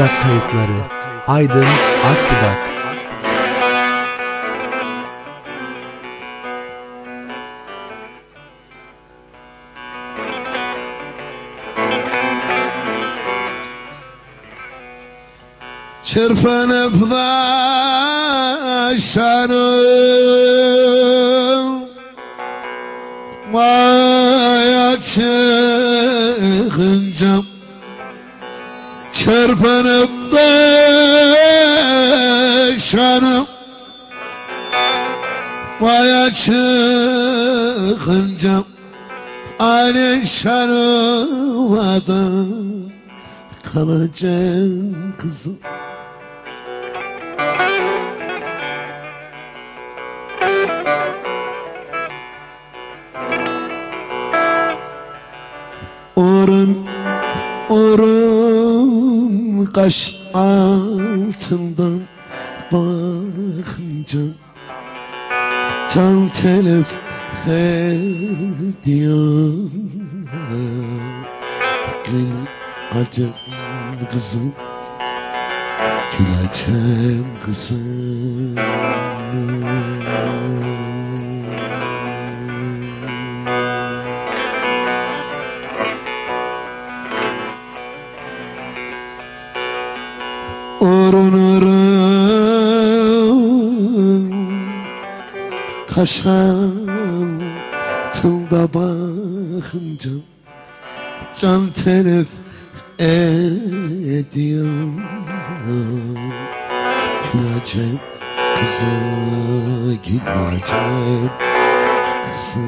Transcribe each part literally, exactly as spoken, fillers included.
Plak kayıtları Aydın Akbudak. Çırpınıp da şanım maya çıkınca, çırpınıp da şanım maya çıkınca, aynı şanıma da kalacağım kızım. Orun, orun kaş altından bakınca can telef ediyor. Gül acem kızım, gül acem kızım. Orun orun kaş altında bakınca can telef ediyor. Gül acem kızı, gül acem kızı.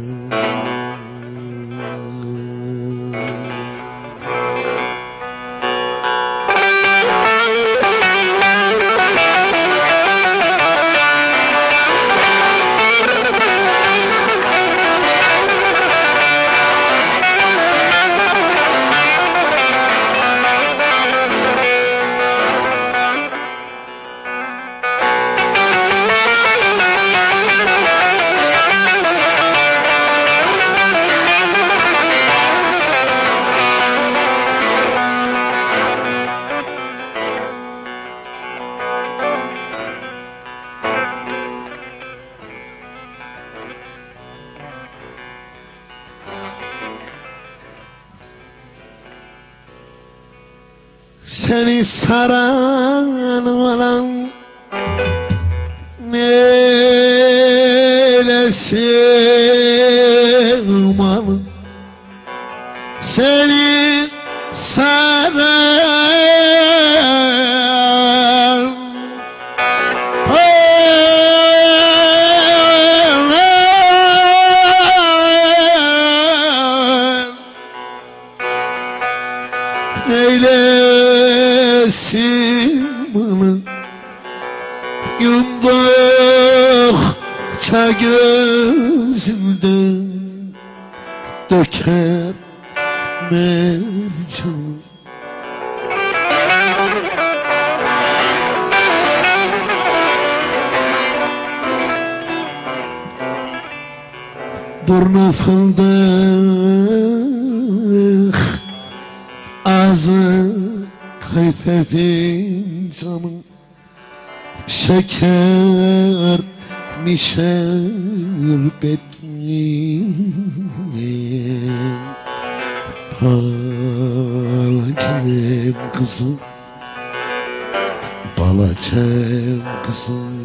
Seni saran olan neylesin umalım, seni saran neylesin bunu, yumdukça gözümden döker mercan. Burnu fındık, ağzı kayfe fincanın, şeker mi şerbet mi, balacem kızım, balacem kızım.